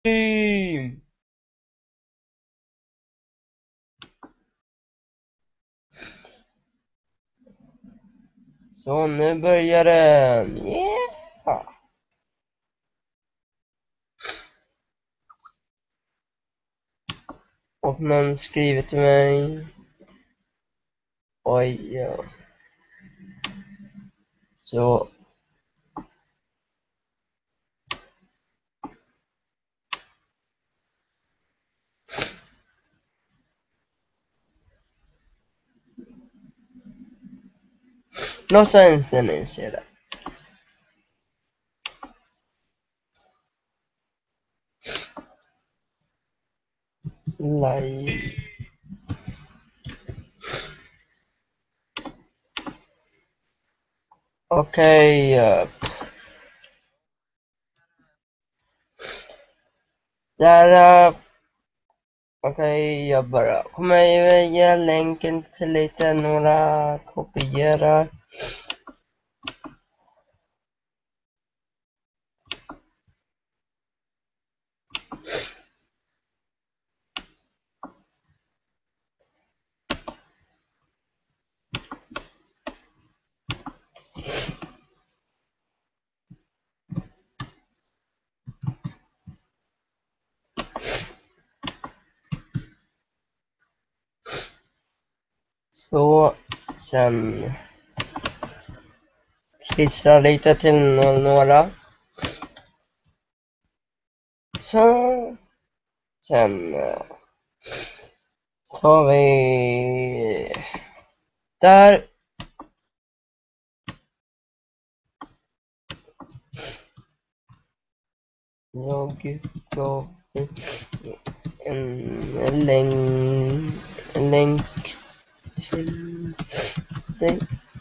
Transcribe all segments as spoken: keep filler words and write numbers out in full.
Team. Så nu börjar den. Yeah. Och någon skriver till mig. Oj, ja. Så. Någonstans ni ser det. Live. Okej. Okay, uh, där. Uh, Okej, okay, jag bara kommer ge länken till lite några kopiera. Så sen klistra lite till några. Så sen tar vi där. Jag gav en länk, en länk till dig.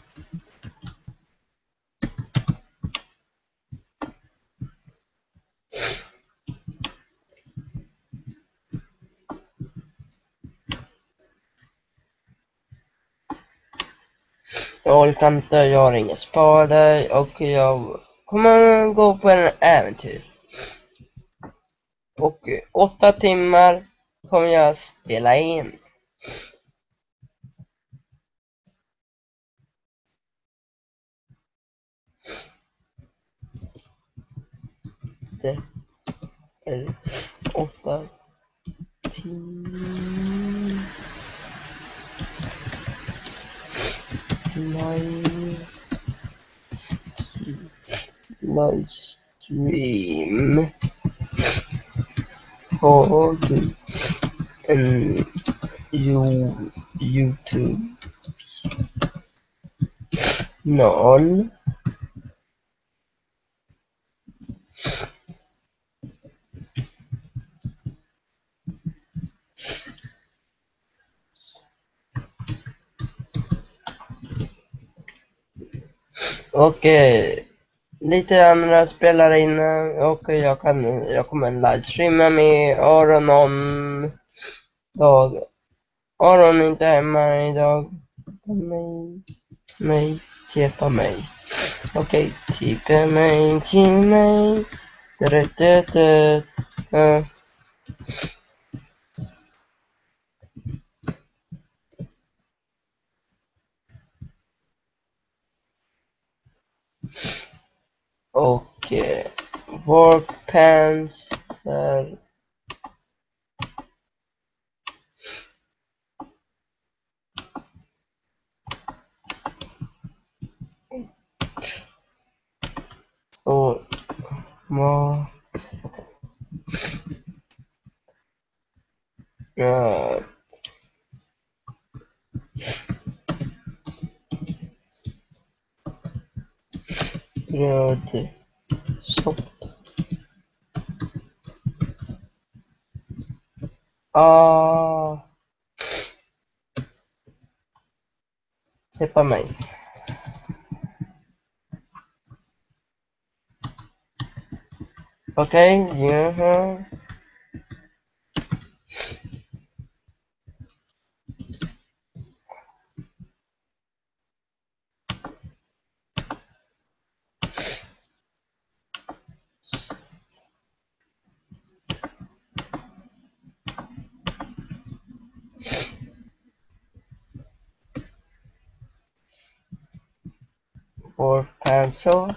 Jag orkar inte, jag har inga sparade och jag kommer gå på en äventyr. Och åtta timmar kommer jag spela in. Det är åtta timmar. Live livestream. Har du en YouTube kanal? Och eh, lite andra spelare inne och jag kan jag kommer livestreama med Aron om dag. Aron är inte hemma idag. Mig, mig, tippa mig. Okej, okay, tippa mig till mig. Uh. Och eh, workpants där. Och mat. Ja. Bröd. Sopp. Ah. Tippa mig. Okej, okay, jaha. Or pencil.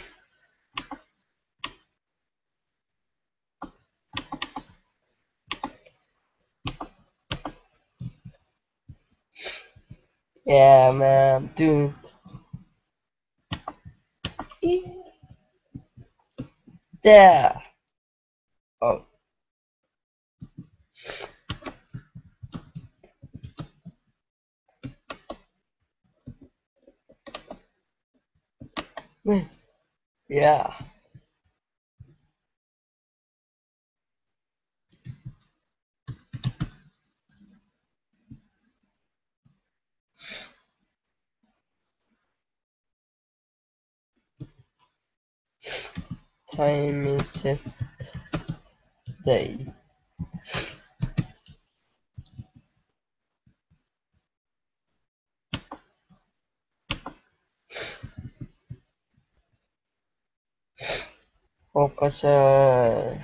Yeah, man, dude. There. Oh. Yeah. Time is set day. Hoppas jag...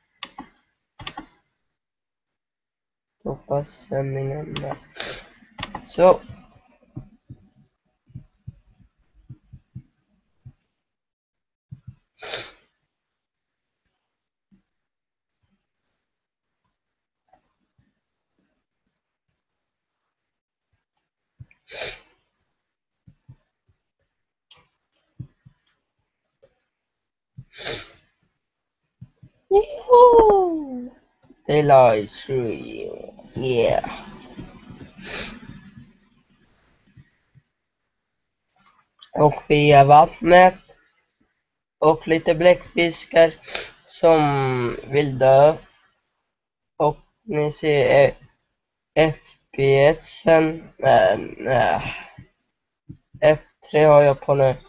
Hoppas sändningen med. Så. Joho! Det är livestream. Yeah. Och via vattnet. Och lite bläckfiskar som vill dö. Och ni ser F P S-en. Nej, nej. F tre har jag på nu.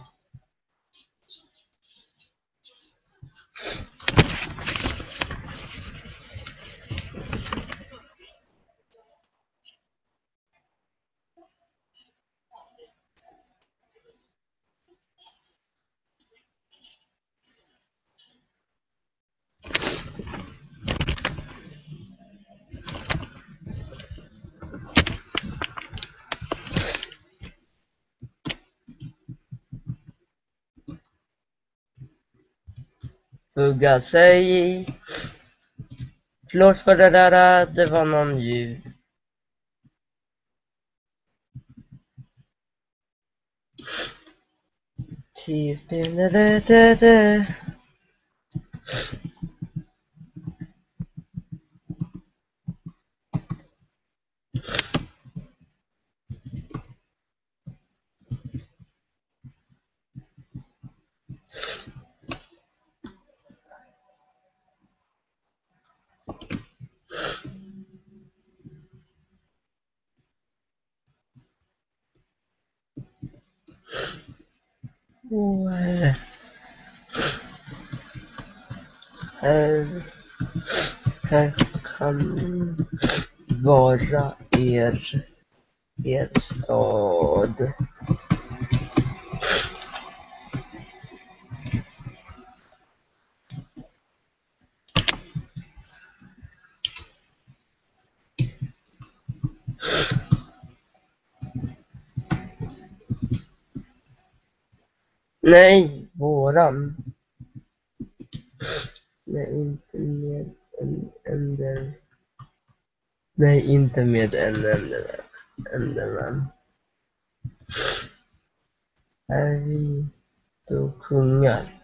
Bugga sig. Förlåt för det där, det var någon ljud. Typ det det det det. Oh, här, här, här kan vara er, er stad. Nej, våran. Nej, inte med en ender. Nej, inte med en ender. Enderman. Är vi då kungar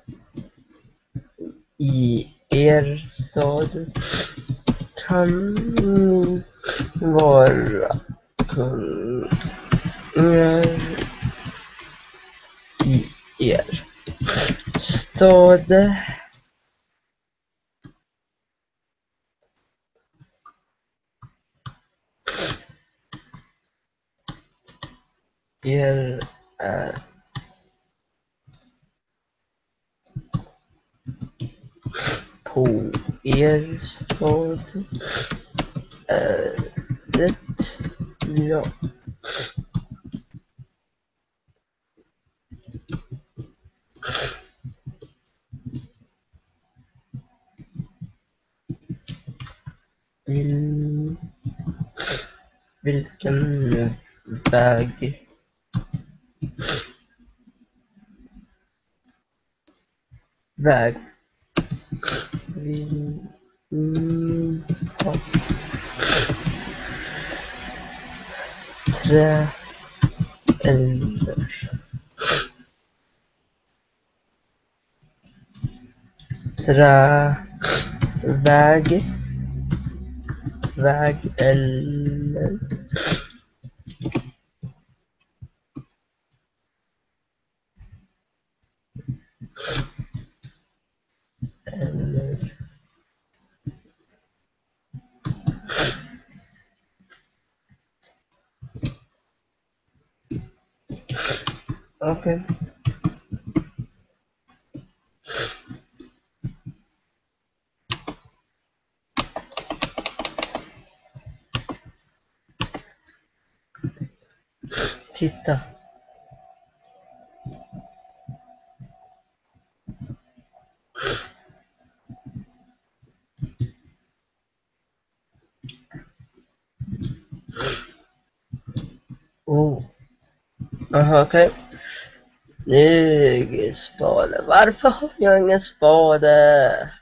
i er stad? Kan ni vara kungar i er stad? Er är på er stad är det ja. Vill Vilken väg? Väg. Vi... Mm, ja. Trä... Eller... Träväg. Väg eller... Eller... Okej. Okay. Titta. Oh. Aha, okej. Okay. Nu, spade. Varför har jag ingen spade?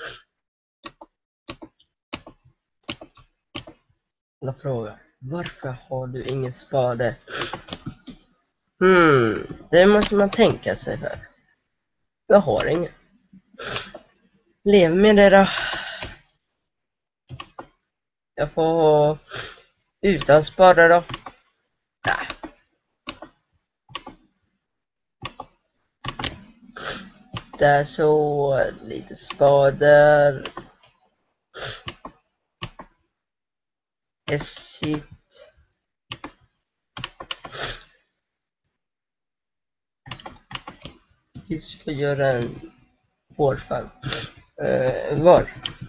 Jag frågar. Varför har du ingen spade? Hmm, det måste man tänka sig för. Jag har ingen. Lev med det då. Jag får utan spade då. Nej. Det är så lite spader. Exit. Vi ska göra en vårdfall. Uh, var?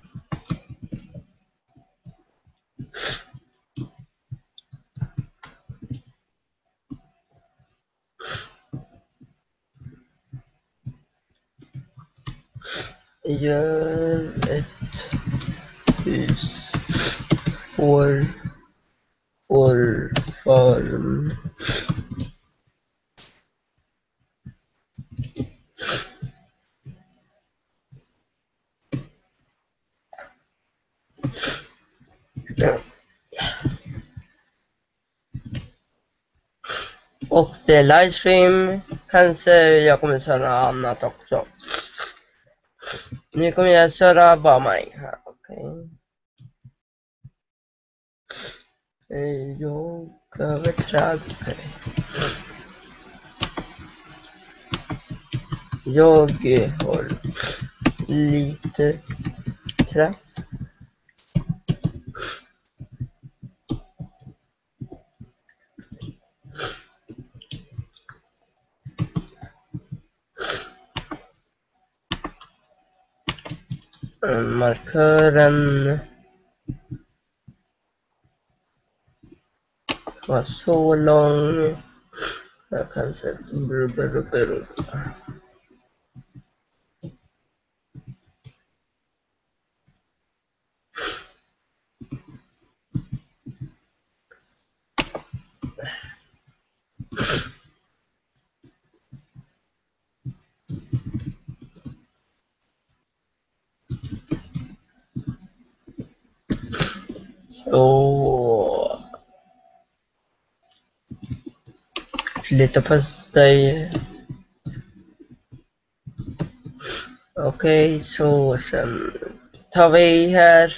Gör ett hus. Får får form. Ja. Och det är livestream. Kanske jag kommer köra annat också. Nu kommer jag köra bara mig här. Okej. Okay. Jag över träd. Okay. Jag har lite trä. Markören var så lång. Jag kan sätta brubber. Så flytta på dig. Okej, okay, så sen tar vi här.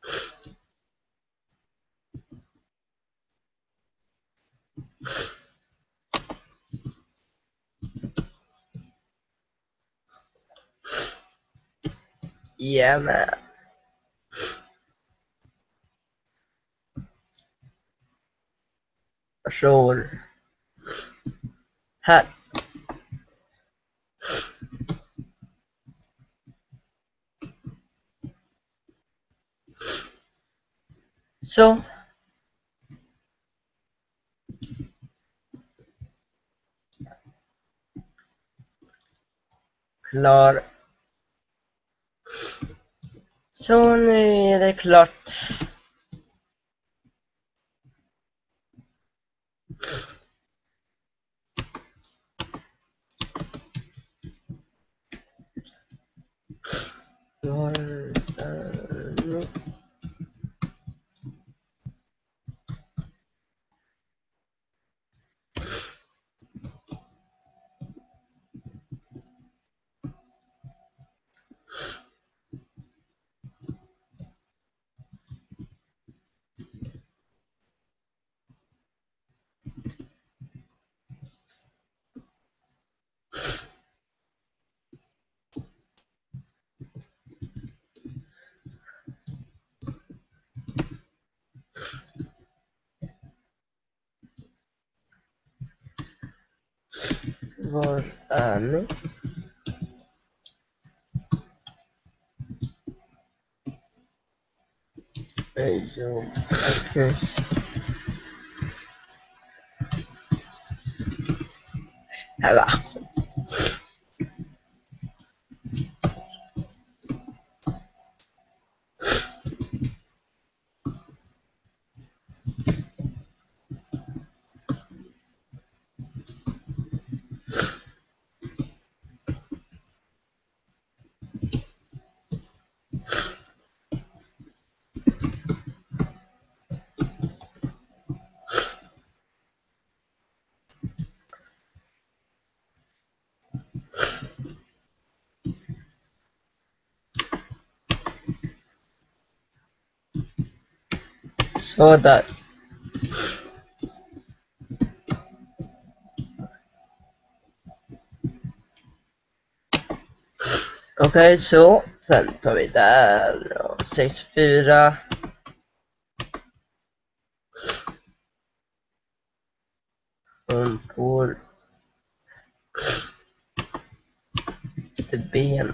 Yeah, man. Så här. Så. Klar. Så nu är det klart. Var är ni? Var är ni? Jo, precis. Här va. Så där. Okej, okay, så sen tar vi där och sextiofyra. Hon får lite ben.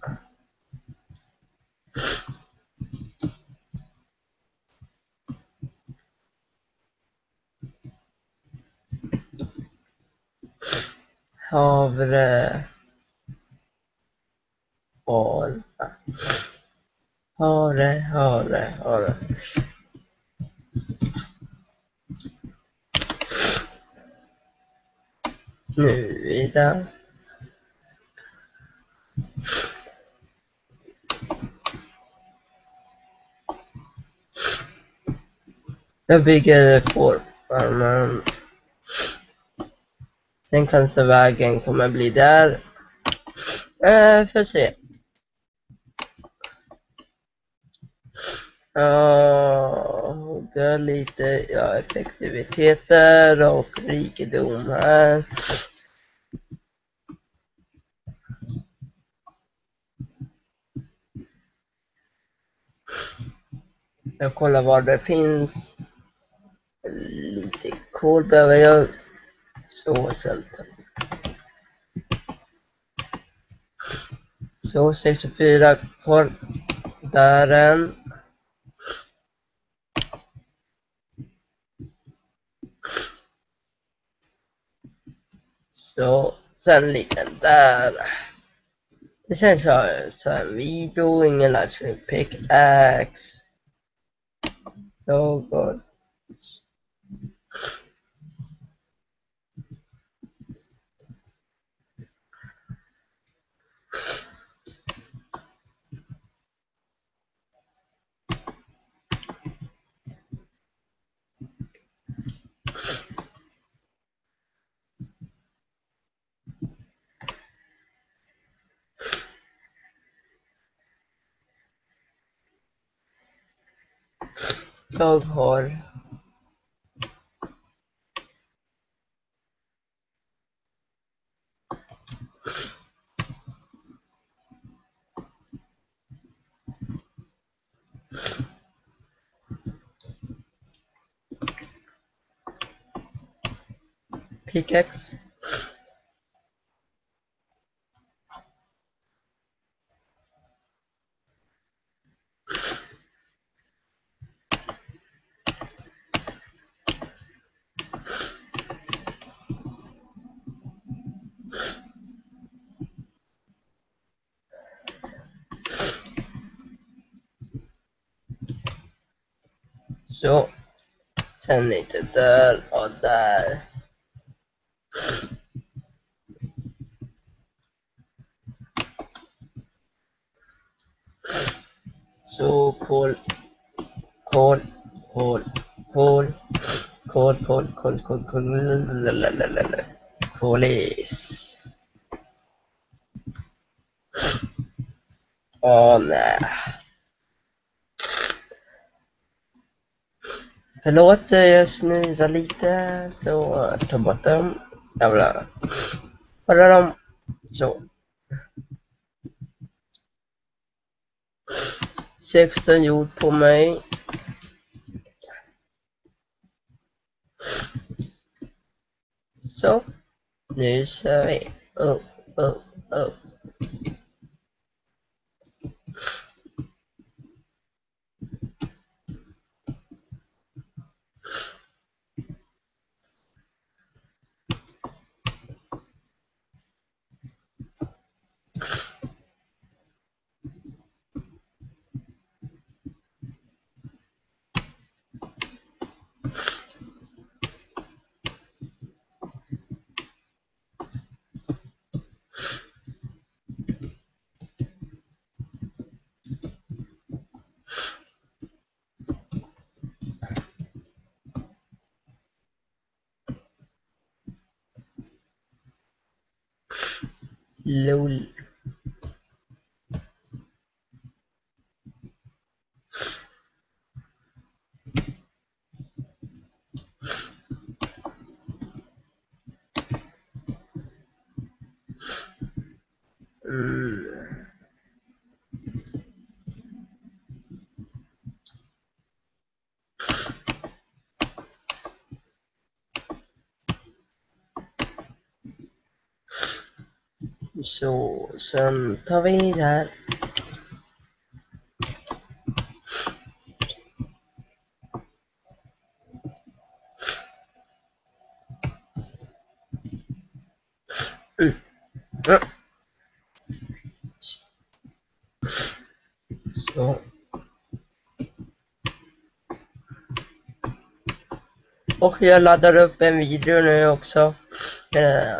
Havre. Har. Hare, hare, hare. Nu vidare. Jag bygger fårfarmen. Sen kanske vägen kommer bli där. Eh, får se. Ja, lite ja, effektiviteter och rikedom här. Jag kollar vad det finns. Lite kol behöver jag. Så sen. Så sextiofyra kol. Där en. Så sen lite där. Det känns så så här video, ingen läser pickaxe. Något. Jag har pickaxe. Så Sen lite där och där. Så kol, kol, kol, kol, kol, kol, kol, kol, kol, kolis. Åh nej. Förlåt, jag snurrar lite, så ta bort dem. Jävlar. Bara dem. Så. sexton jord på mig. Så. Nu kör vi. Upp, upp, upp. Lol. Mm. Så, sen tar vi där. Mm. Mm. Så. Och jag laddar upp en video nu också. Eh,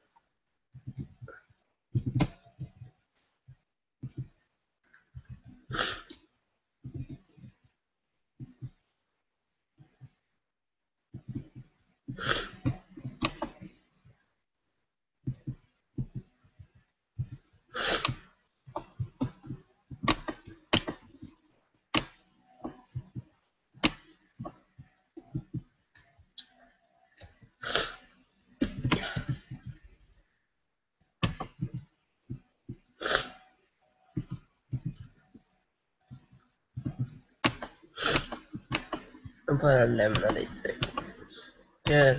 jag bara lämna lite. Gör.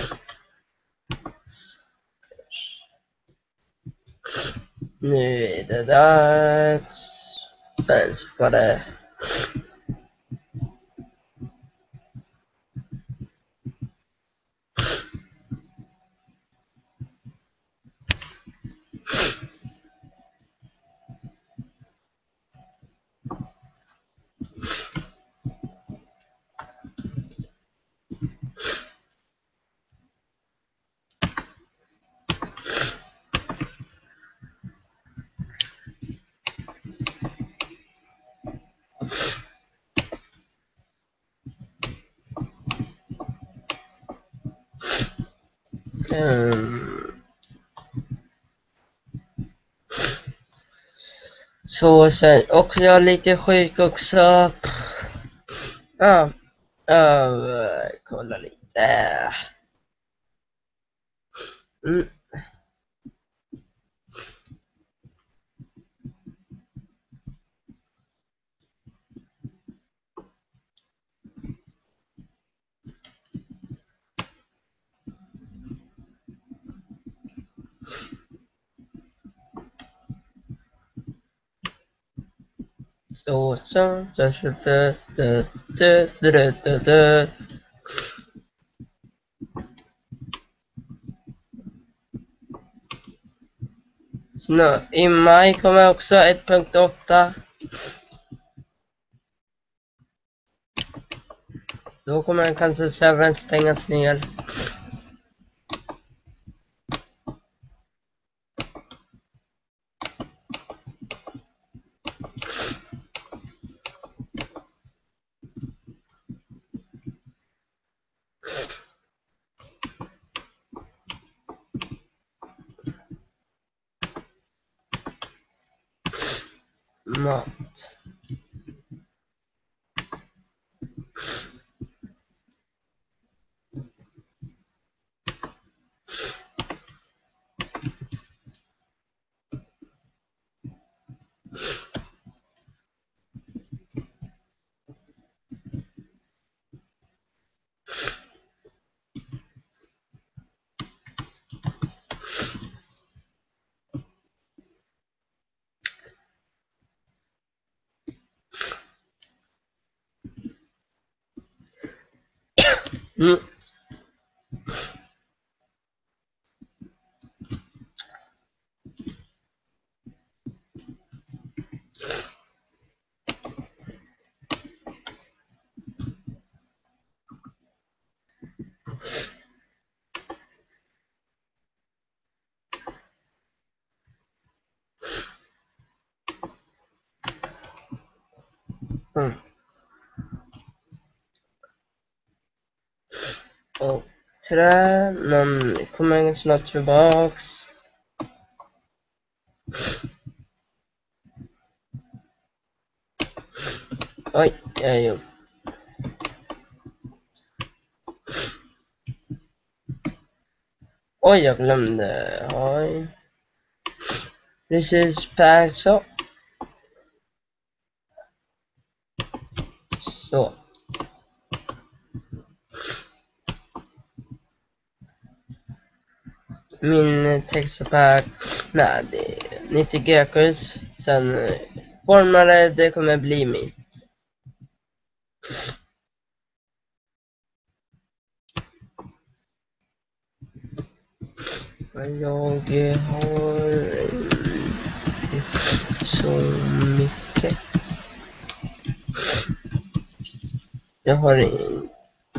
Nu är det dags. Fans på det. Um, så sen, och jag är lite sjuk också. Ja, uh, kolla lite. Mm. Så, så, så, så, så, så, så, så, så, så. Snö. I maj kommer också ett punkt åtta. Då kommer kanske servern stängas ner. Mat. Mm. Mm. Och trä, någon kommer snart tillbaks. Oj, jag gjorde. Oj, jag glömde. Oj. Precis, per så. Så. Min textpack, nej, det är nittio G-kurs. Sen formare, det kommer bli min. Jag har så mycket. Jag har en.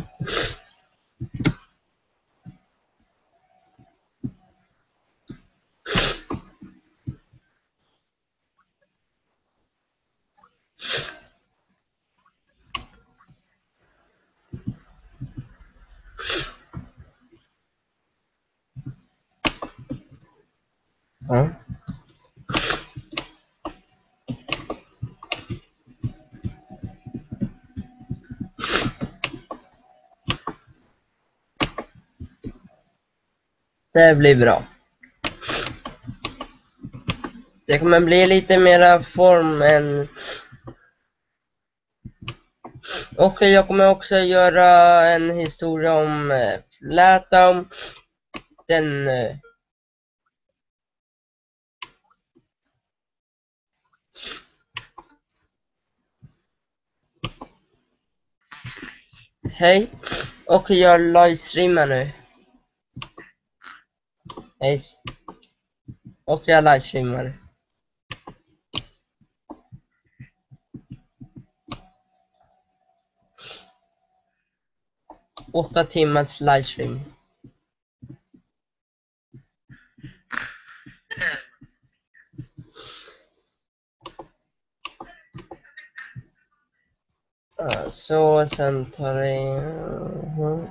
Ja. Det blir bra. Det kommer bli lite mera form än... Och jag kommer också göra en historia om eh, Latam. Den... Eh, Hej. Och jag livestreamar nu. Hej. Och jag livestreamar. Åtta timmars livestream. Uh, så sen tar det... Uh-huh.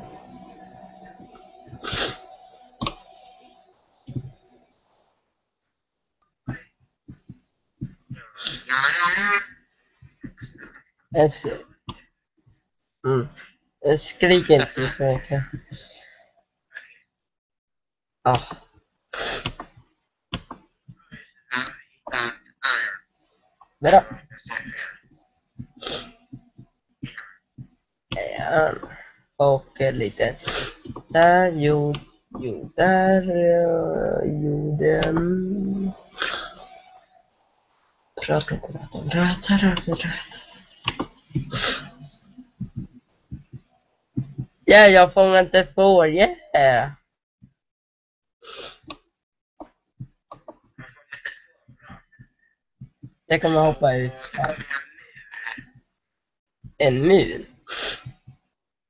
Es... Mm. Jag skriker inte så mycket. Ah. Bra. Ja. Och lite där, jo, jo där, gjorde en... Prata, prata, prata, prata, prata. Ja, jag fångar inte fågel. Yeah. Jag kommer hoppa ut. En mur.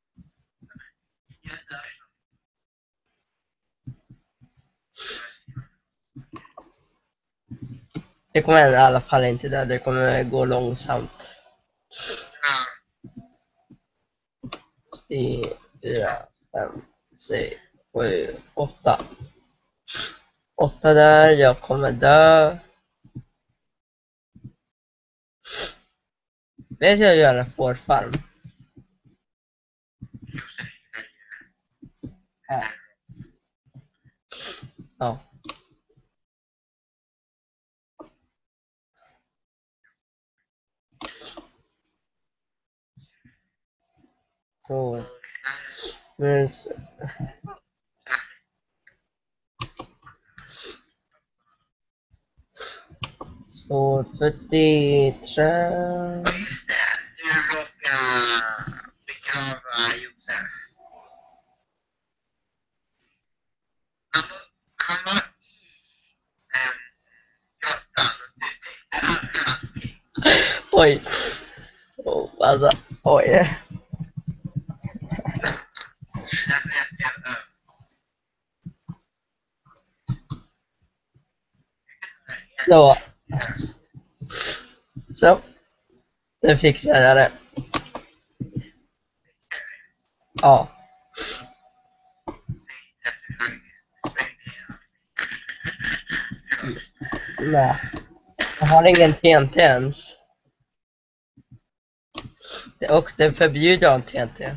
Det kommer i alla fall inte där, det kommer gå långsamt. tre, fyra, fem, sex, sju, åtta. åtta där, jag kommer dö. Vet jag gör en fårfarm? Ja. Ja. Så. Men så. Så fyrtiotre. Du råkar begrava Josef. Han var, han var i um, grottan och du tänkte allting. Oj. Oh, alltså. Oj. Därför jag skrev över. Så. Så. Nu fixar jag det. Ja. Nej. Jag har ingen T N T ens. Och det förbjuder en T N T.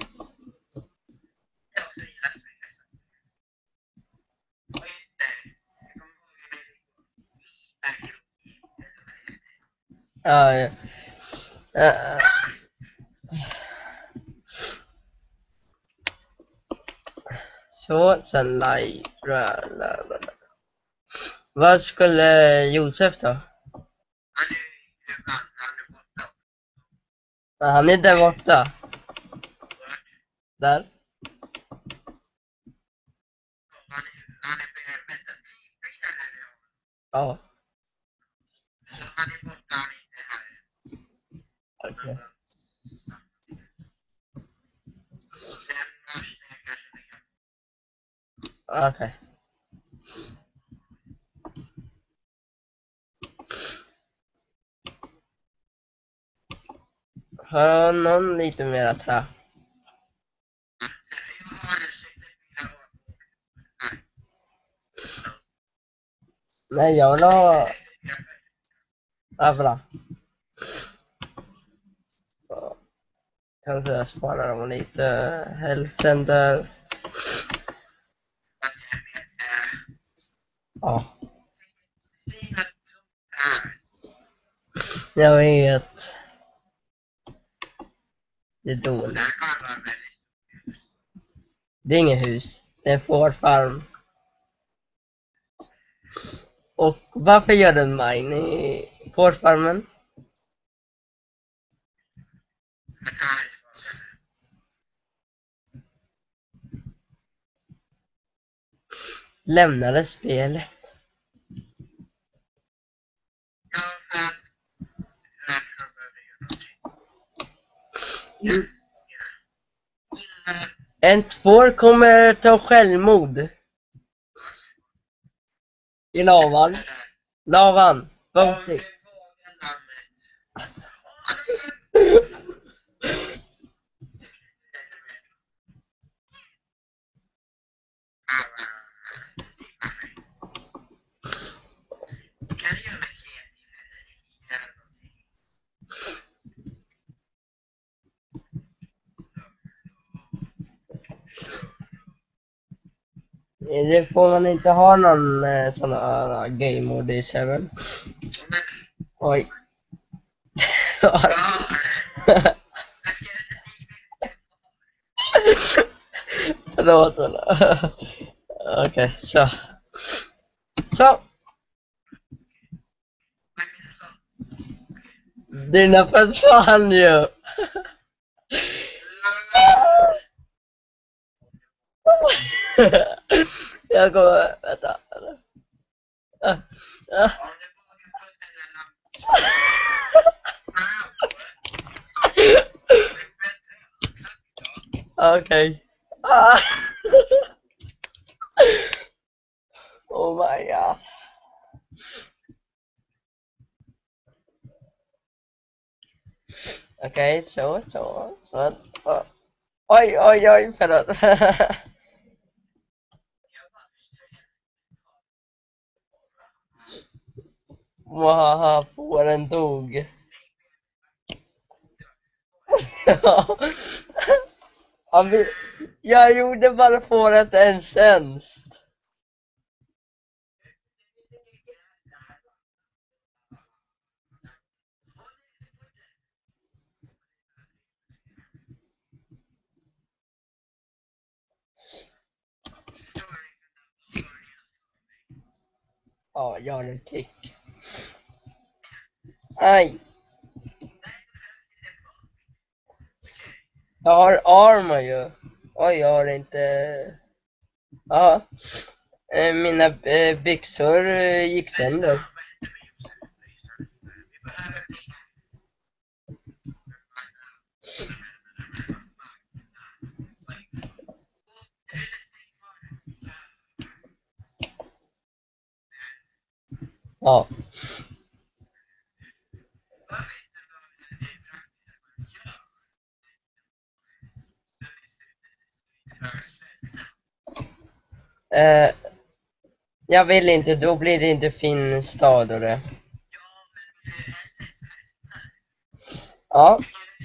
Ja, ja. Uh, så, sen live. Vad skulle Josef då? Han är där borta. Där. Ja. Okej. Okej. Har någon lite mera trä? Nej, jag vill ha... Ja, bra. Kanske jag sparar dem lite. Hälften där. Ja. Jag vet. Det är dåligt. Det är inget hus. Det är en fårfarm. Och varför gör den mine i fårfarmen? Lämnade spelet. En får kommer ta självmord. I lavan. Lavan. Våldtäkt. Det får man inte ha någon eh, sån här uh, game mode i Seven. Oj. Förlåt. Okej, okay, så. Så. Dina försvann ju. Jag kommer, vänta. Uh, uh. Okej. Okay. Ah. Oh my god. Okej, så, så, så. så. Oj, oj, oj, förlåt. Wahaha, fåren dog. Ja, vi, jag gjorde bara fåret en tjänst. Ja, jag har en kick. Aj. Jag har armor ju. Oj, jag har inte... Ja. Eh, Mina eh, byxor eh, gick sönder. Ja. Eh, jag vill inte, då blir det inte fin stad och det. Ja.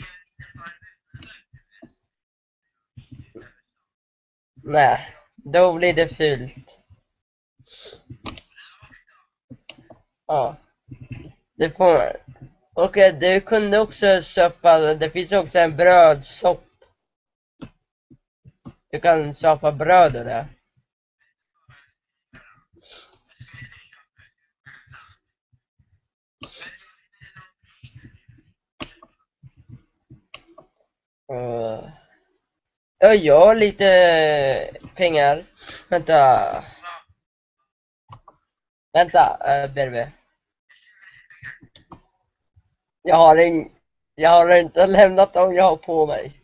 Nej, då blir det fult. Ja. Det får man. Och eh, du kunde också köpa, det finns också en brödsopp. Du kan köpa bröd och det. Uh, ja, jag har lite pengar. Vänta. Vänta, uh, Berbe. Jag har en, jag har inte lämnat dem jag har på mig.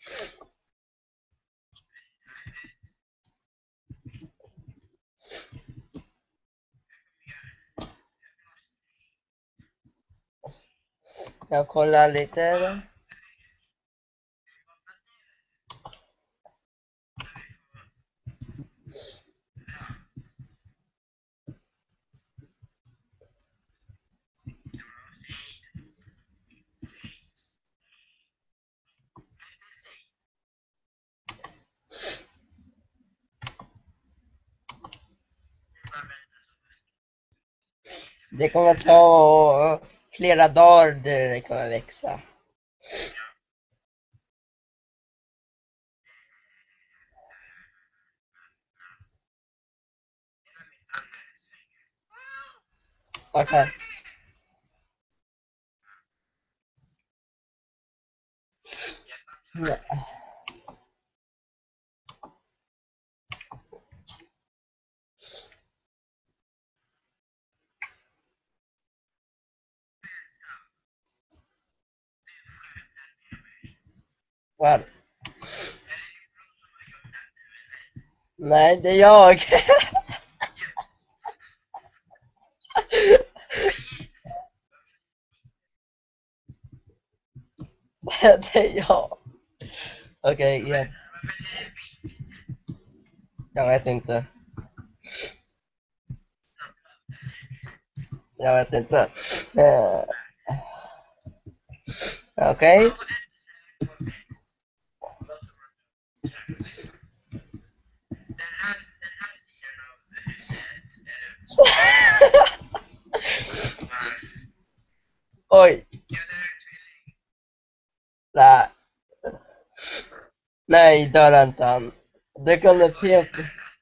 Jag kollar lite. Det kommer ta flera dagar där det kommer växa. Okej. Okay. Nej. Vad? Nej, det är jag. Det är jag. Okej, okay, igen. Jag vet inte. Jag vet inte. Uh, Okej. Okay. Oj. Nej. Nej, dör inte han. Du kunde typ...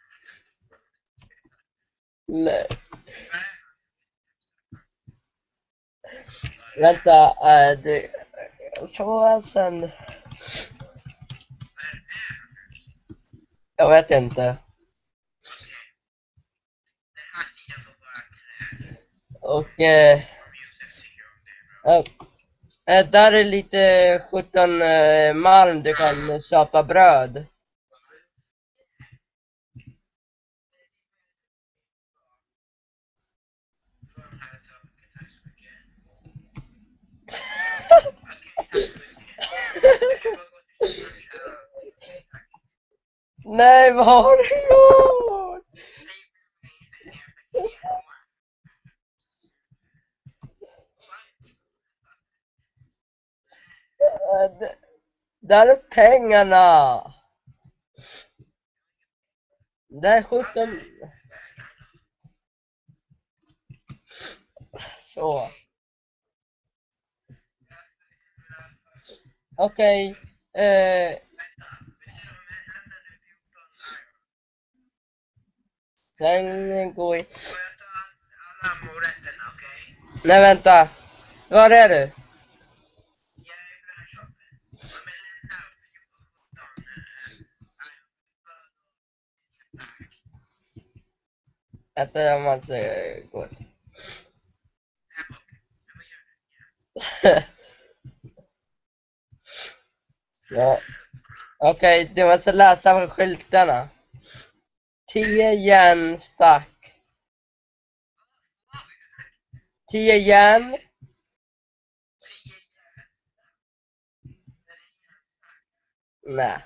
Nej. Vänta, äh, du... Så sen... Jag vet inte. Och... Eh, eh, där är lite sjutton eh, malm du kan köpa bröd. Nej, vad har du gjort? Äh, d- Där är pengarna. Det är sjutton. Så. Okej. Eh, sen går vi. Alla morötterna, okej? Nej, vänta. Var är du? Jag är i branschshoppen. Men lämna fjorton. Vänta, jag måste gå. Ja. Okej, du måste läsa skyltarna. Tio järnstack. Tio järn. Nej.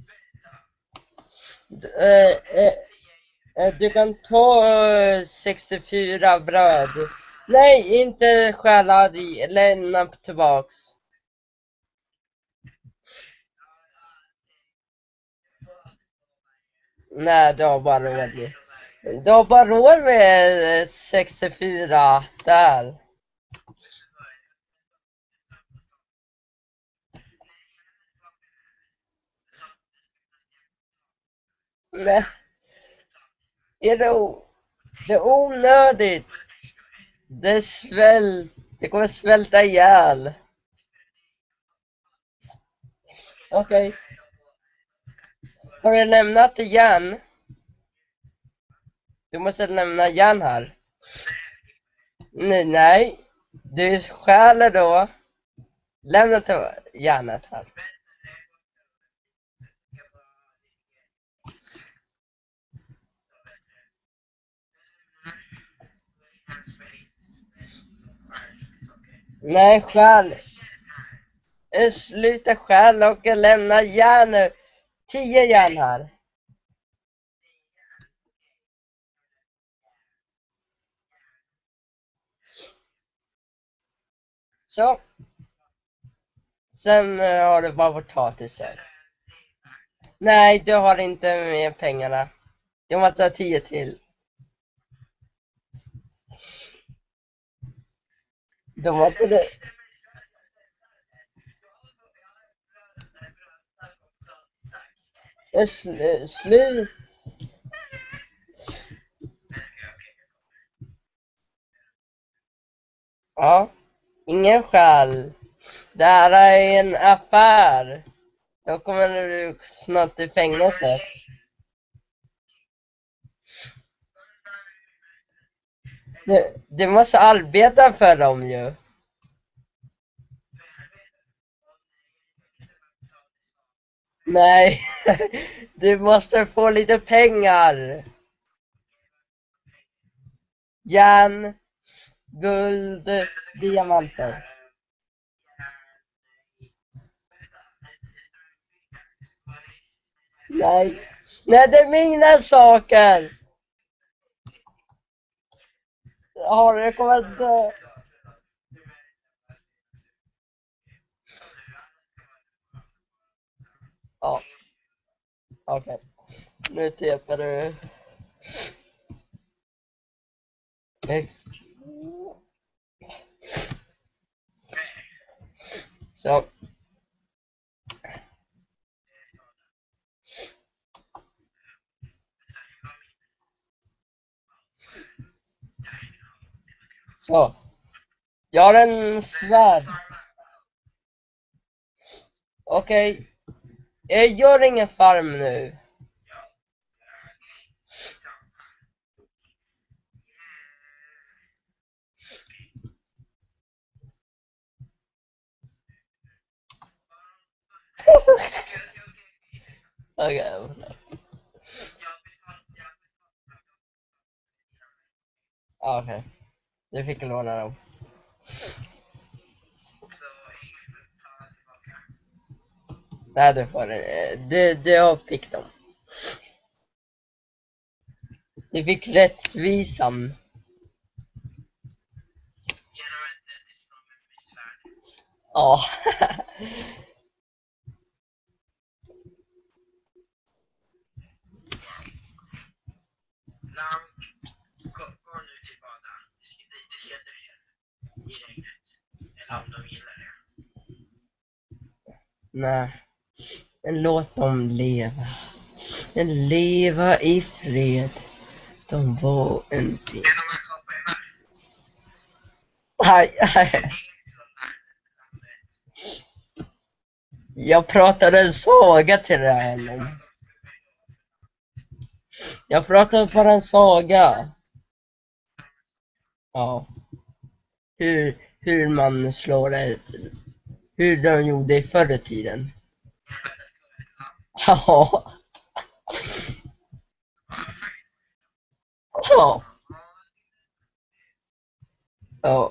D- eh, eh, eh, du kan ta eh, sextiofyra bröd. Nej, inte stjäla, lämna tillbaks. Nej, du har bara råd med. Du har bara råd med eh, sextiofyra där. Nej, är det, o- det är onödigt. Det är svält. Det kommer svälta ihjäl. Okej. Har du lämnat järn? Du måste lämna järn här. Nej, nej. Du stjäler då. Lämna till järnet här. Nej, stjäl. Eh, Sluta stjäla och lämna järn. Tio järn här. Så. Sen eh, har du bara potatisen. Nej, du har inte med pengarna. Jag måste ha tio till. Då måste du... Eh, sl- eh, Slut. Ja. Ingen stjäl. Det här är en affär. Då kommer du snart i fängelse. Du, du måste arbeta för dem ju. Nej, du måste få lite pengar. Järn, guld, diamanter. Nej, nej, det är mina saker. Har du kommit dö? Ja, okej. Nu tepar du. X. Så. Så. Jag har en svärd. Okej. Jag gör ingen farm nu. Okej. Okej. Du fick låna dem. Nej, du får den. Du, du fick dem. Du fick rättvisan. Genom att det slår med min svärd. Ja. Lam, gå, gå nu till bada. Du ska, du ska duscha i regnet. Eller om de gillar det. Nej. Men låt dem leva. Men leva i fred. De var en fred. Genom att hoppa i vattnet. Nej, nej. Ingen slår larmet. Jag pratade en saga till det här honom. Jag pratade bara en saga. Ja. Hur, hur man slår ett... Hur de gjorde i förr i tiden. Ja. Ja. Ja.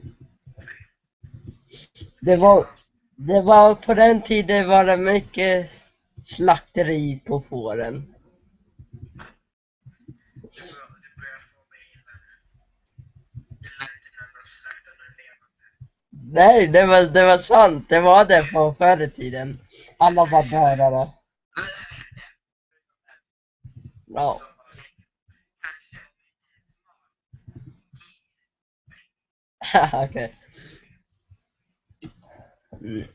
Det var... Det var på den tiden var det mycket slakteri på fåren. Du börjar få mig illa nu. Det lät när de slaktade en levande. Nej, det var, det var sant. Det var det på förr i tiden. Alla var dödade. Ja. Okej. Mm.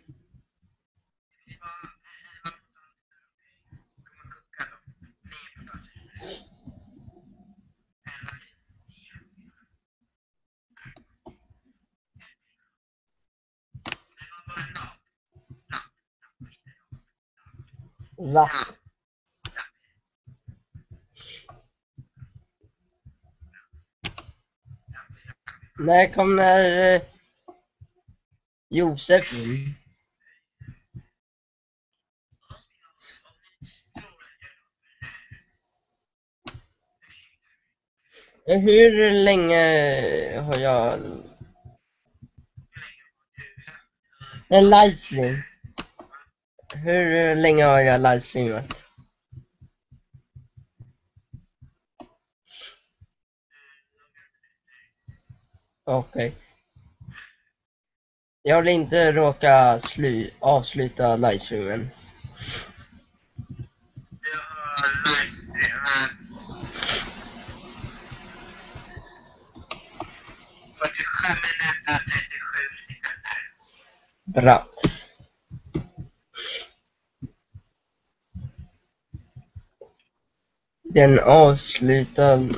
Va? När kommer eh, Josef in? Eh, Hur länge har jag en livestream? Hur länge har jag livestreamat? Okej. Jag vill inte råka slu avsluta livestreamen. Jag har livestreamat fyrtiosju minuter och trettiosju sekunder. Bra. Den avslutad. Vänta.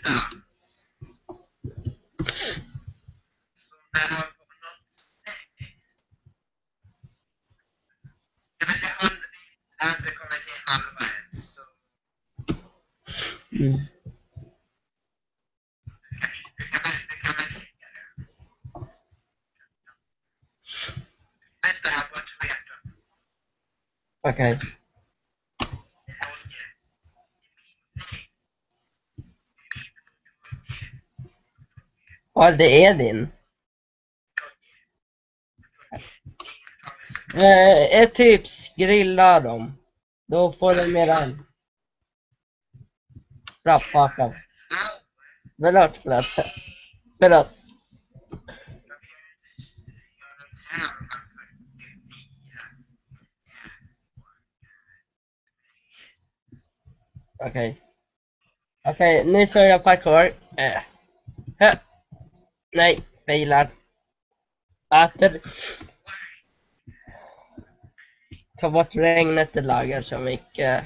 Så när jag på något sätt. Jag vet inte, jag har inte kommit till halva än. Så Mm. du kan väl du kan väl skicka det. Vänta, jag har bara två hjärtan. Okej. Ja, det är din. Eh, ett tips, grilla dem. Då får du mer än. Bra, paka. Förlåt, förlåt. Förlåt. Okej. Okej, nu kör jag parkour. Eh. Hö. Nej, failar. Äter. Ta bort regnet, det lagar så mycket.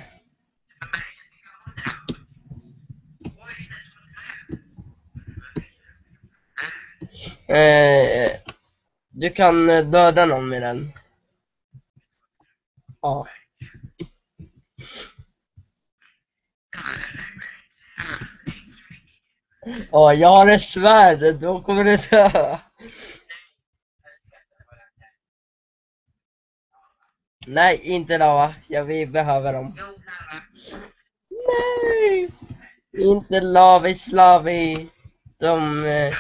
Eh, du kan döda någon med den. Ja. Ja, jag har ett svärd, då kommer du dö. Nej, inte lava. Ja, vi behöver dem. Nej! Inte lavi slavi. De... eh,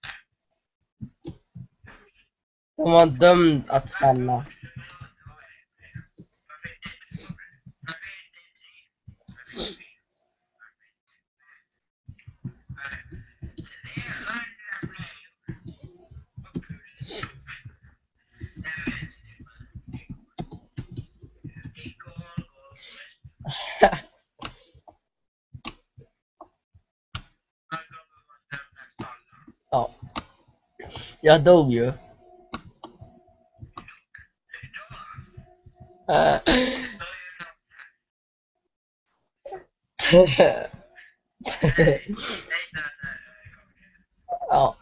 De var dömd att falla. Ja. Jag dog ju. Eh. Ja.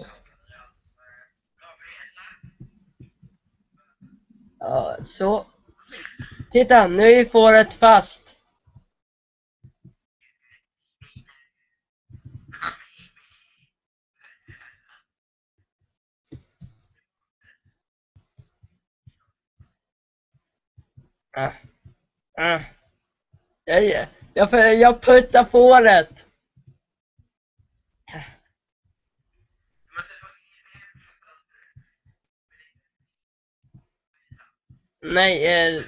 Ja, så. Titta, nu är fåret fast. Äh. Äh. Jag, jag, jag puttar fåret. Nej, eh.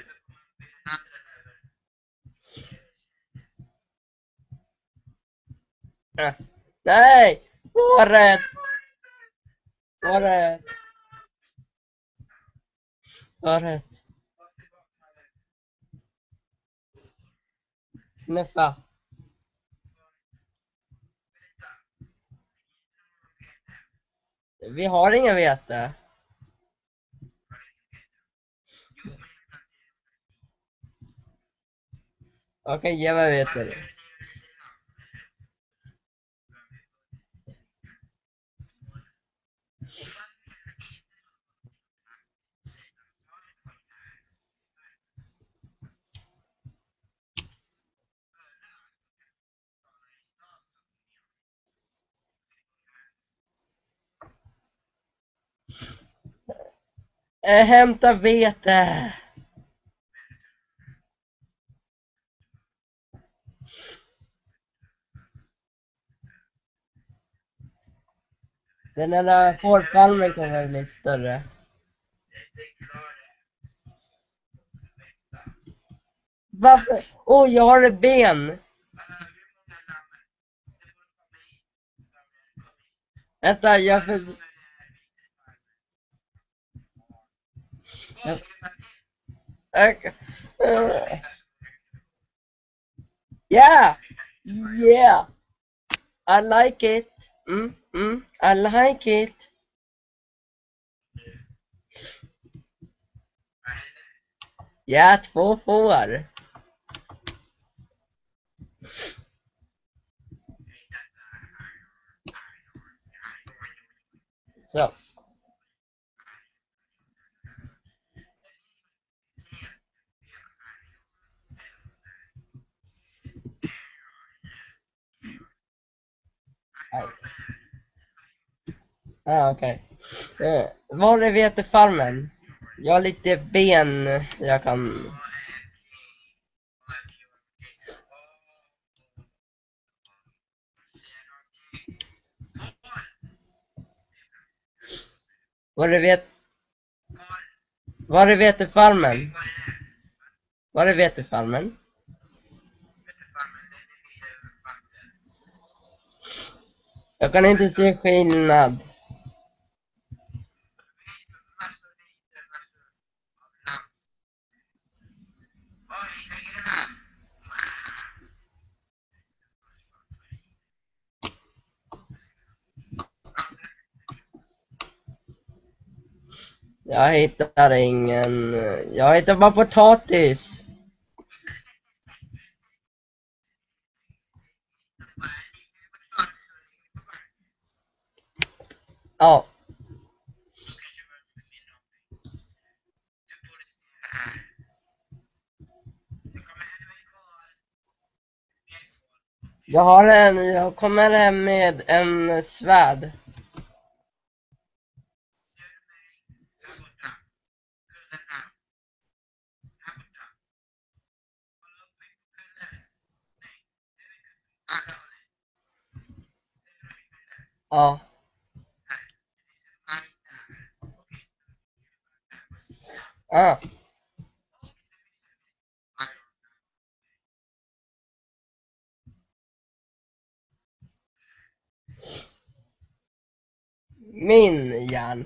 Äh. Nej, fåret. Fåret. Fåret. Knäffa. Vi har inga vete. Okej, ge mig vete. Äh, hämta vete. Den där fårpalmen kommer bli större. Varför? Åh, oh, jag har ett ben. Vänta, jag för... Jag... Uh... Yeah! Yeah! I like it. Mm, mm, I like it. Ja, två får. Så. Ah, okej. Okay. Eh, var är vetefarmen? Jag har lite ben jag kan... Var är vet... Var är vetefarmen? Var är vetefarmen? Jag kan inte se skillnad. Jag hittar ingen... Jag hittar bara potatis. Ja. Jag har en... Jag kommer hem med en svärd. Ja. Ah. Min järn.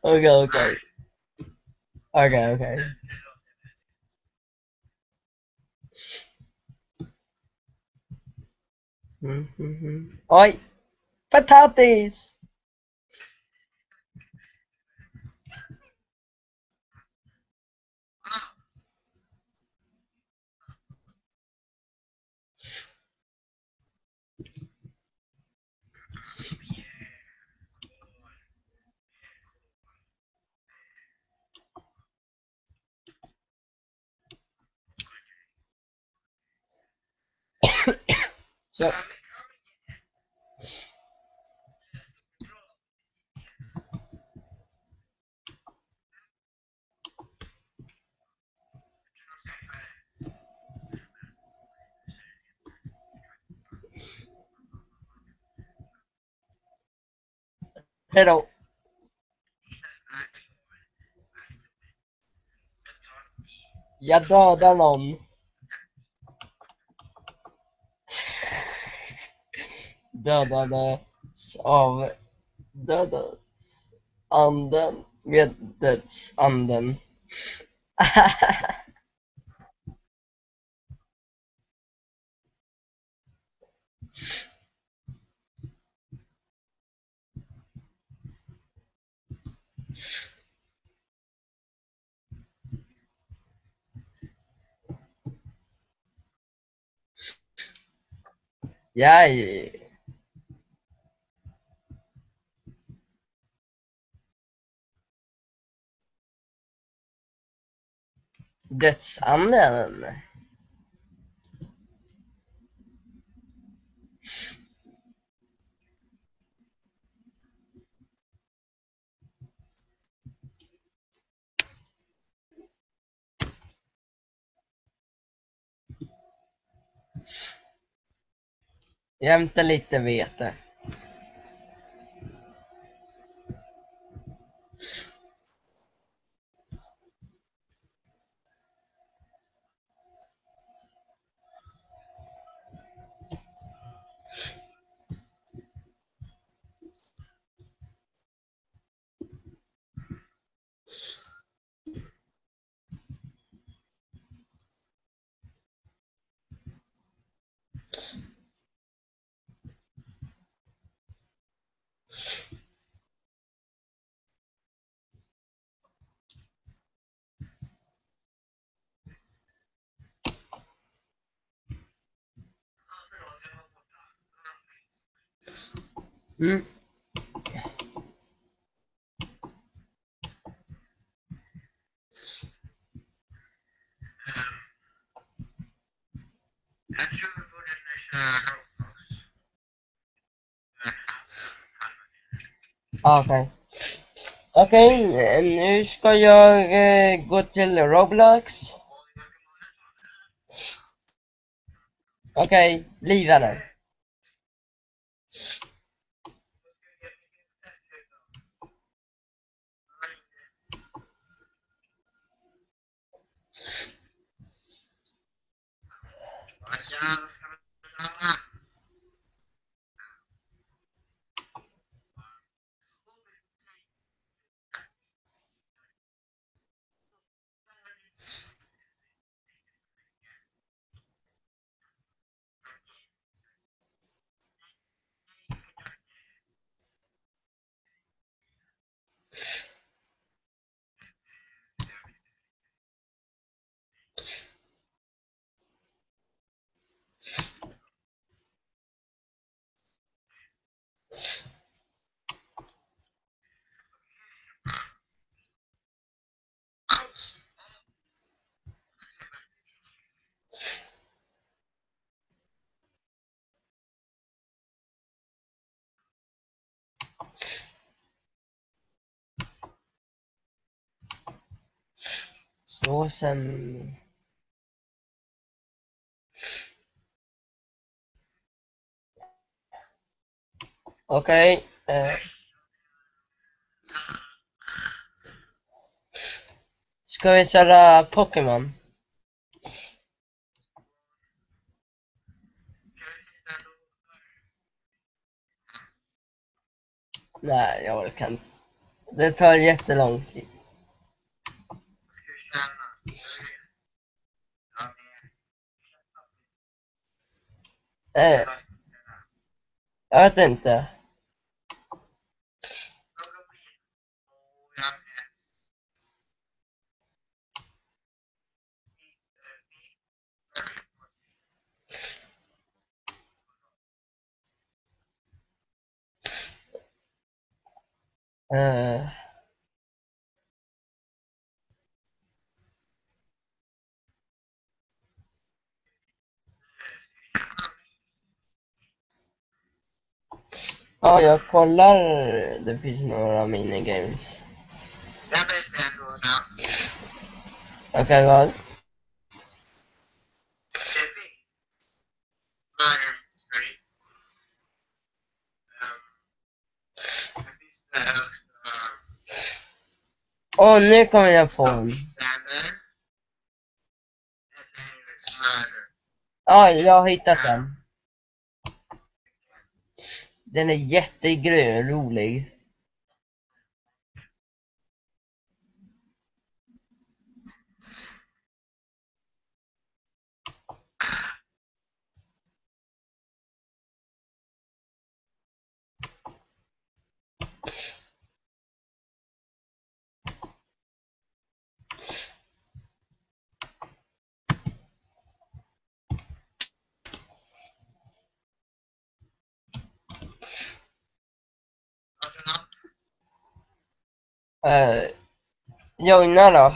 Okej, okej. Okej, okej. Det låter väldigt... Mm, mm, mm. Oj! Potatis! Ah! Så. Hejdå. Jag dödar någon. Dödades av dödsanden med dödsanden. Jag dödsanden. Jag hämtar lite vete. Mm. Jag tror vi borde köra Roblox. Okej. Okej, nu ska jag eh, gå till Roblox. Okej, livvärden. Så sen... Okej. Eh, ska vi köra Pokémon? Nej, jag orkar inte. Det tar jättelång tid. Ska vi känna? Ja, Eh, jag vet inte. Eh, ja, jag kollar. Det finns några minigames. Jag vet det ändå. Okej, okay, vad? Det finns. Murder Street. Det finns det Åh, oh, nu kommer jag på en. Ja, jag har hittat den. Den är jättegrön, rolig. Uh, joina då.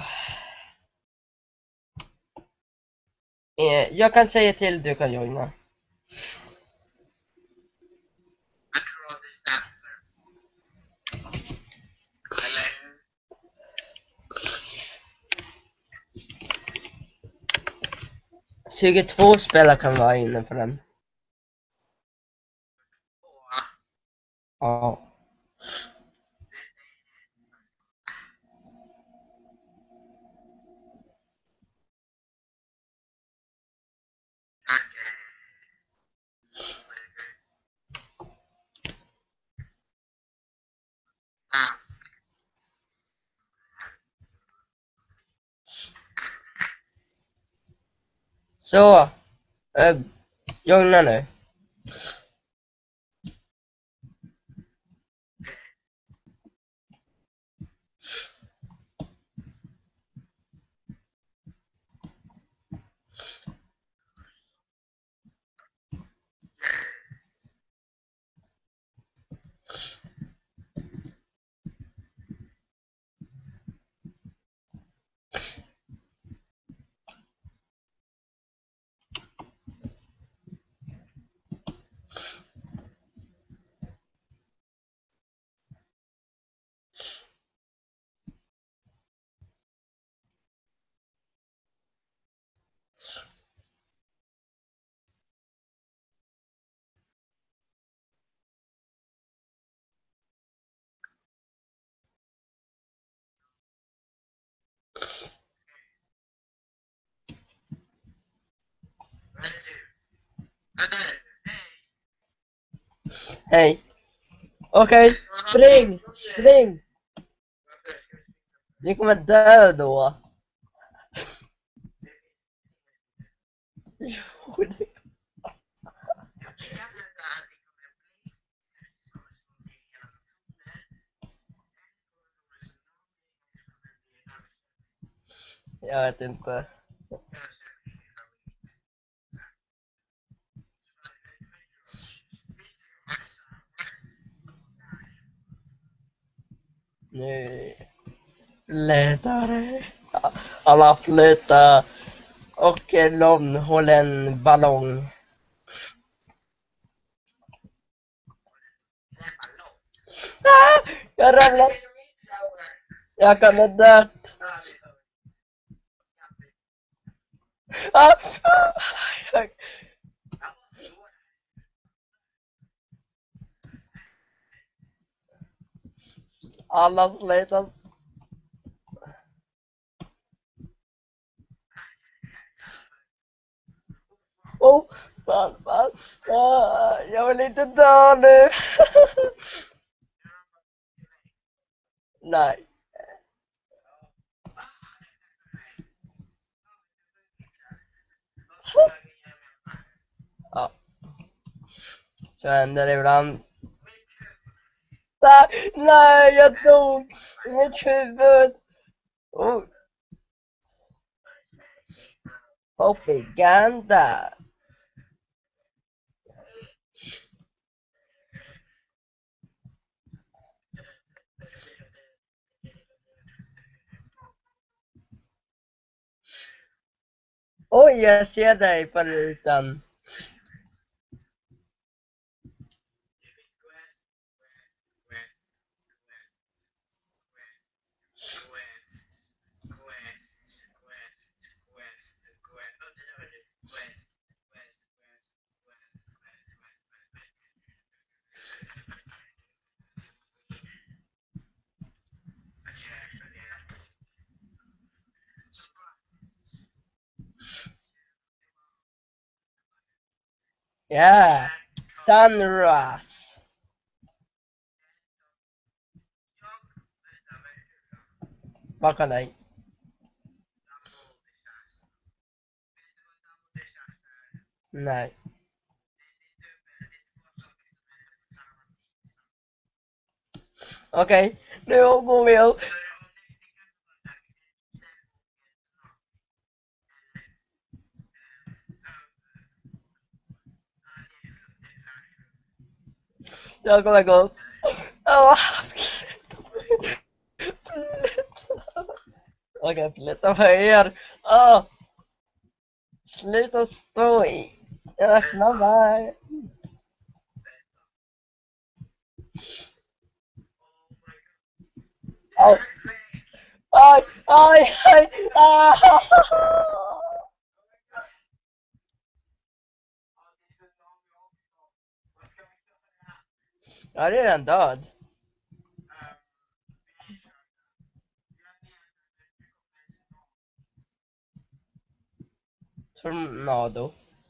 Uh, jag kan säga till du kan joina. tjugotvå spelare kan vara inne för den. Ja. Så, uh, joina nu. Hej. Okej, okay, spring, spring. Du kommer dö då. Jo, det... Jag vet inte. Nu ledare. Alla flyttar. Och någon håller en ballong. Ah, jag ramlar. Jag kan ha dött. Ah, ah, jag... Alla slutar. Oh, fan, fan. Ah, jag vill inte dö nu. Nej. Ja. Så händer det ibland. Nej, nej, jag dog. Mitt huvud. Oh. Propaganda. Oj, jag ser dig på rutan. Ja, sunrise. Bakom dig. Nej. Okej, okay, nu går vi upp. Jag kommer gå upp. Åh, okej, flytta på er. Åh. Sluta stå i era knabbar. Aj, aj, aj, aj, aj. Ja, det är redan död. Tornado.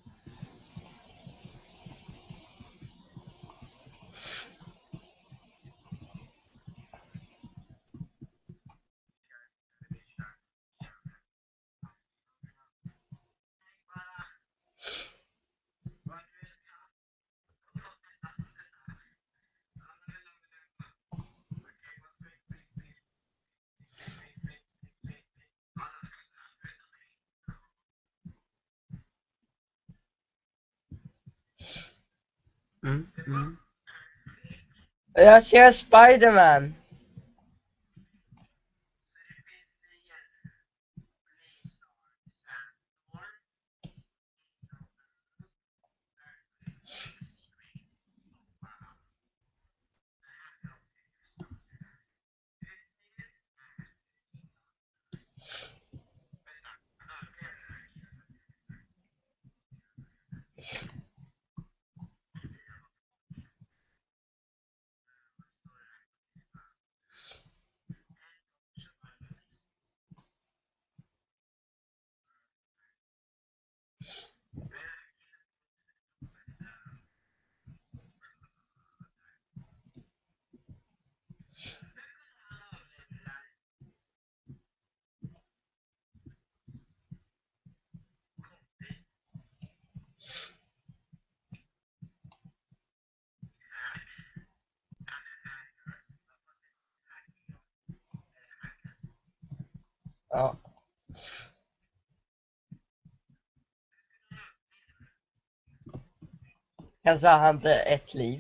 Mm, mm. Jag ser Spiderman. Ja. Kanske har han inte ett liv.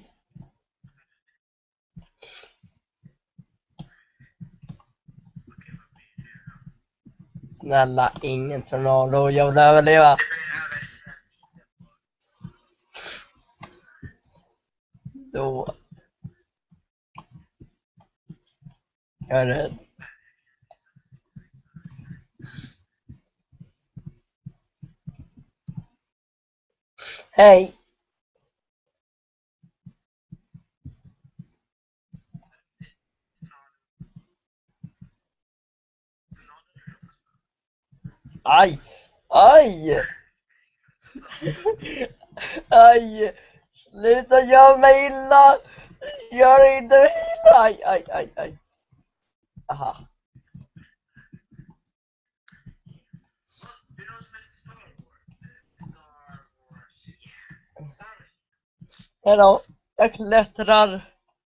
Snälla, ingen tornado. Jag vill överleva. Då. Jag är rädd. Hej. Aj. Aj. Aj. Sluta göra mig illa. Gör inte mig illa. Aj, aj, aj, aj. Aha. Det är någon som heter Star Wars. Star Wars, yeah. Star Wars. Hejdå, jag klättrar.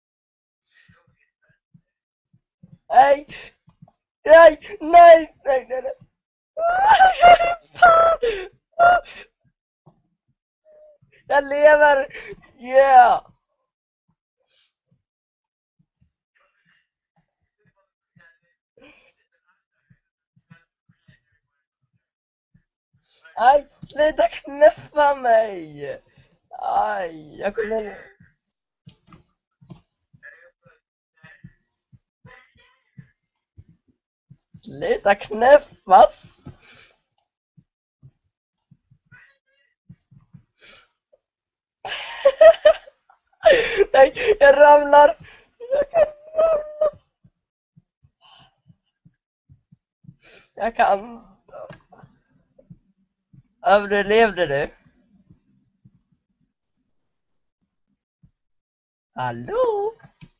Nej, nej, nej, nej, nej, nej. Fan! Jag lever! Yeah! Aj, sluta knäppa mig! Aj, jag kommer... Sluta knäppas! Nej, jag ramlar! Jag kan ramla! Jag kan... Överlevde du? Hallå?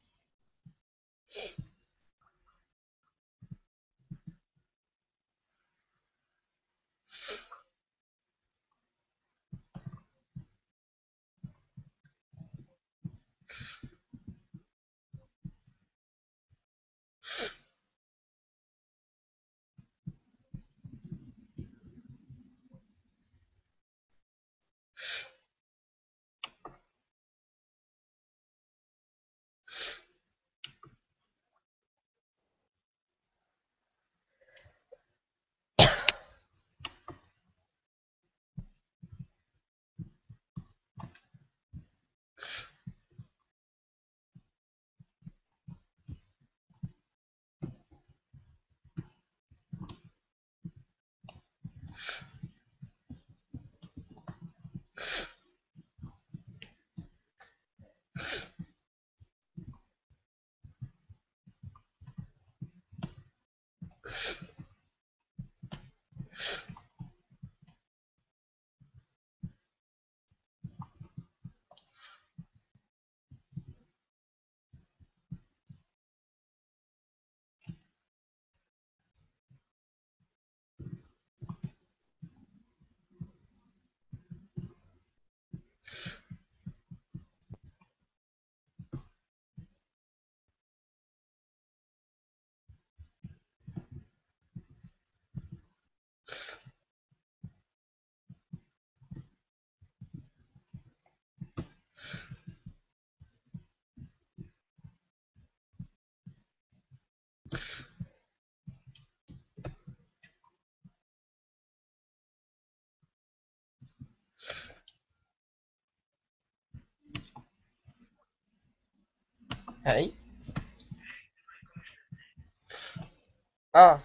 Hej. Ah.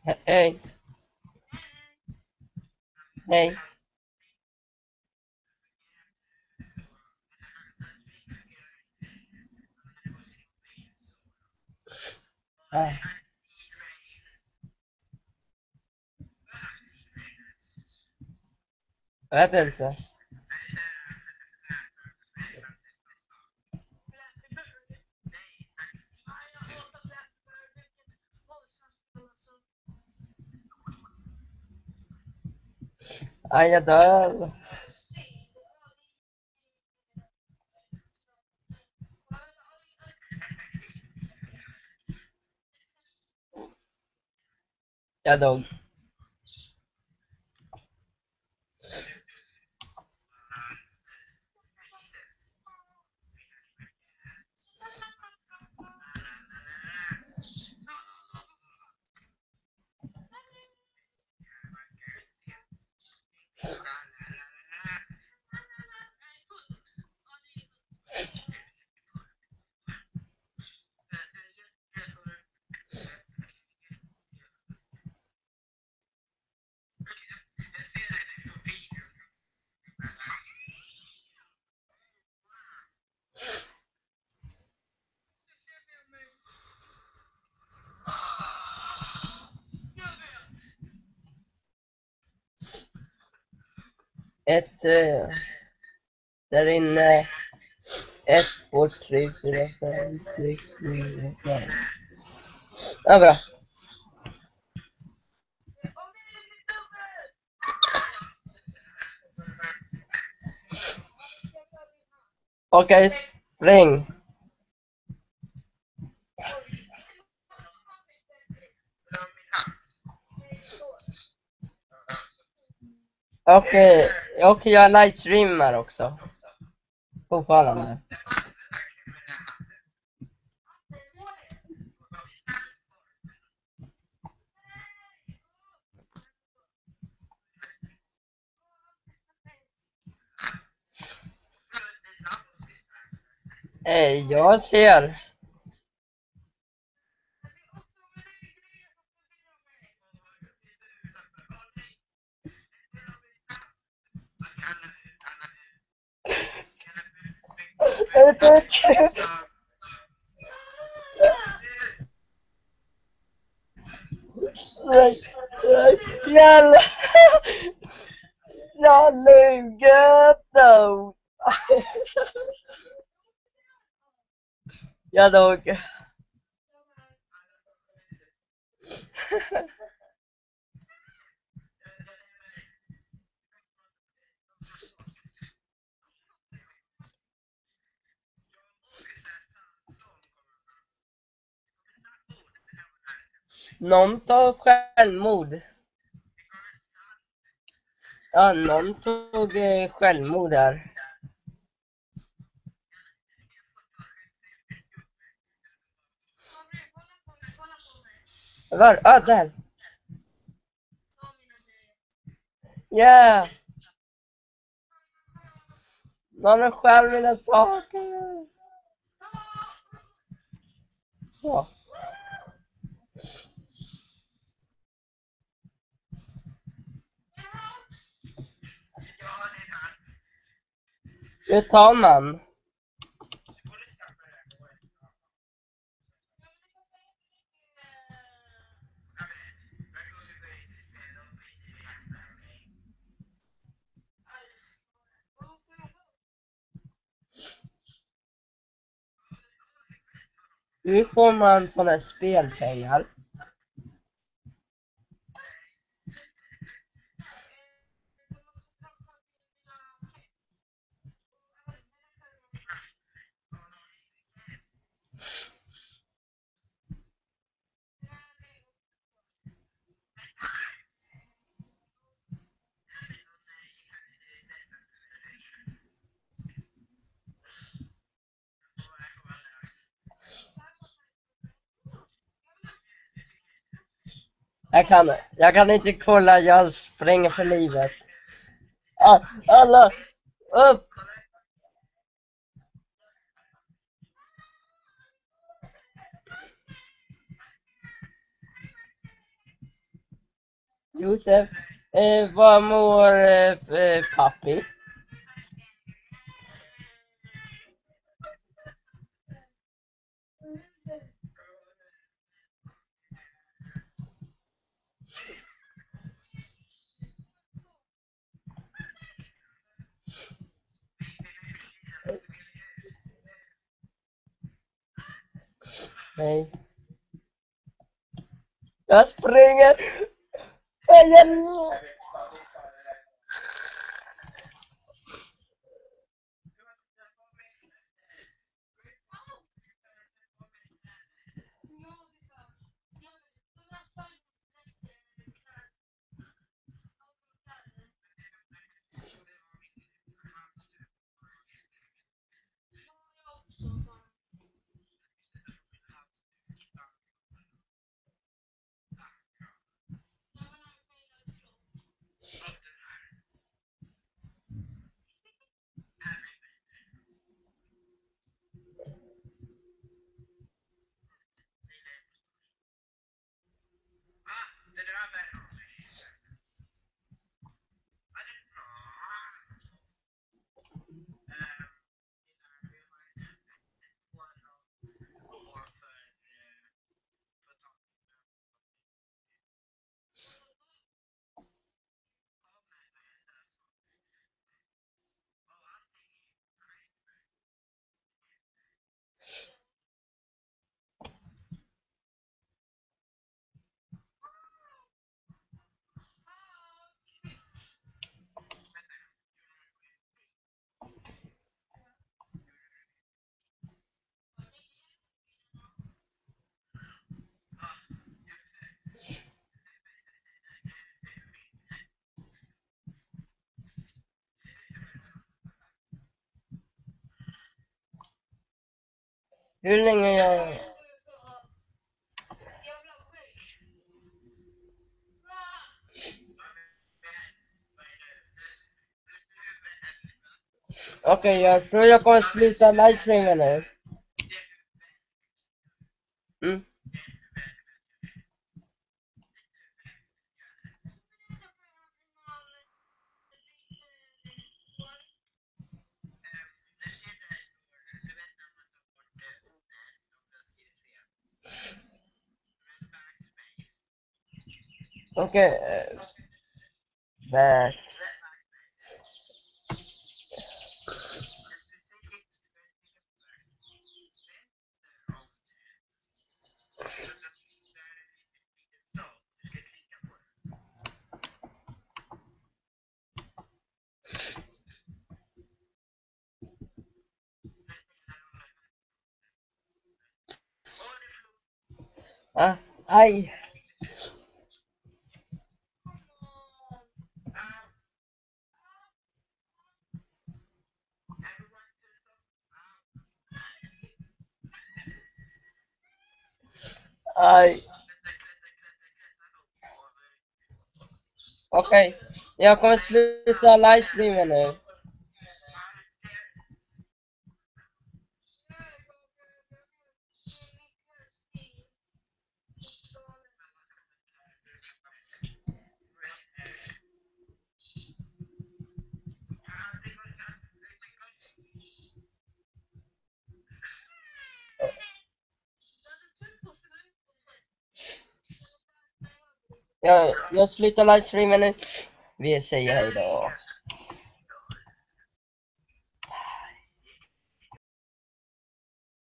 He- Hej, hej. Ah, jag vet inte. Aj, jag dör. Jag dog. Ett, eh, där inne. Ett, två, tre, fyra, fem, sex, sju, åtta. Ja, bra. Okej, spring. Okej, okej, jag livestreamar också. Fortfarande. Eh, jag ser. Jävlar! Jag ljuger då! Jag dog. Någon tar självmord. Ja, någon tog eh, självmord där. Var? Ah, där. Yeah. Någon har själv mina saker. Ja. Hur tar man? Hur får man sådana spelpengar? Jag kan, jag kan inte kolla, jag springer för livet. Ah, alla, upp! Josef, eh, vad mår eh, eh, pappi? Nej. Jag springer! Jag... Hur länge jag... Okej, okay, jag tror jag kommer sluta livestreamen nu. Mm. Okej. Okay, uh, back. Ah, aj. Aj. Okej, okay. Jag kommer sluta livestreamen nu. Jag, jag slutar livestreamen nu. Vi säger hej då.